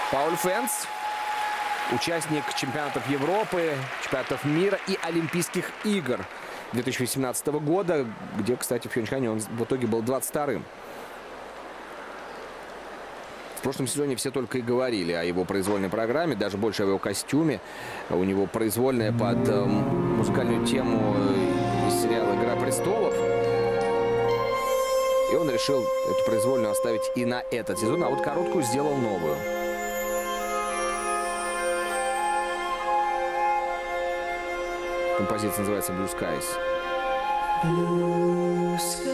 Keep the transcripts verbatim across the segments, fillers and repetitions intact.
Пауль Фенц, участник чемпионатов Европы, чемпионатов мира и Олимпийских игр две тысячи восемнадцатого года, где, кстати, в Пхенчхане он в итоге был двадцать вторым. В прошлом сезоне все только и говорили о его произвольной программе, даже больше о его костюме. У него произвольная под э, музыкальную тему из сериала «Игра престолов». И он решил эту произвольную оставить и на этот сезон, а вот короткую сделал новую. Композиция называется «Blue Skies». Blue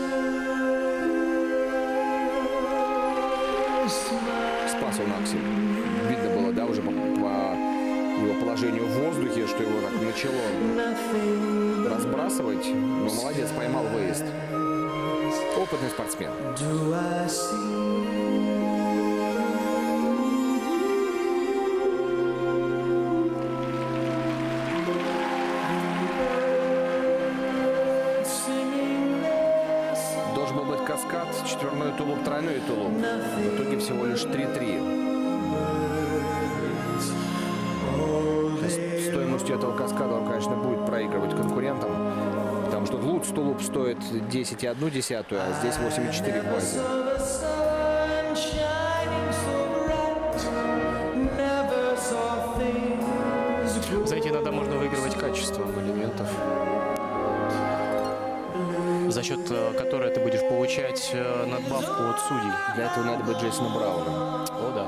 Спас он Аксель. Видно было, да, уже по, по его положению в воздухе, что его так начало разбрасывать. Но молодец, поймал выезд. Опытный спортсмен. Должен был быть каскад, четверной тулуп, тройной тулуп. В итоге всего лишь три-три. Стоимостью этого каскада он, конечно, будет проигрывать конкурентам. Потому что Луц тулуп стоит десять и одну десятую, а здесь восемь и четыре в базе. Знаете, иногда можно выигрывать качеством элементов, за счет которой ты будешь получать надбавку от судей. Для этого надо быть Джейсона Брауна. О, да.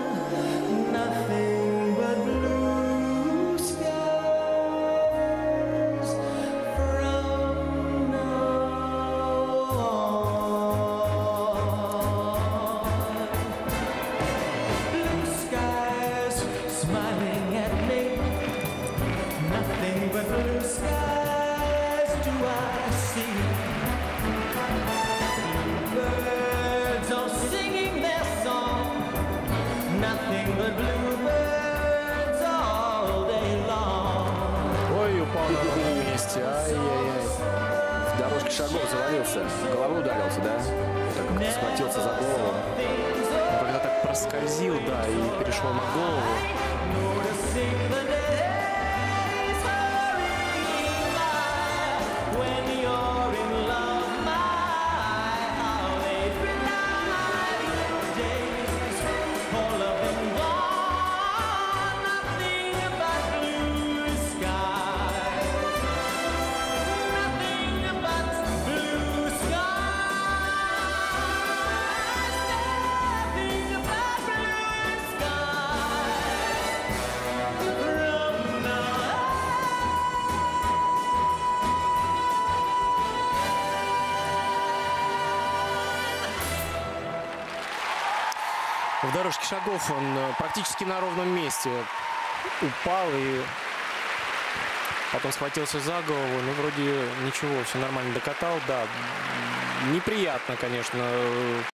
Ой, упал на ровном месте. Ай-яй-яй. В дорожке шагов завалился. Головой ударился, да? Так как схватился за голову. Когда так проскользил, да, и перешел на голову. В дорожке шагов он практически на ровном месте упал и потом схватился за голову. Ну, вроде ничего, все нормально докатал. Да, неприятно, конечно.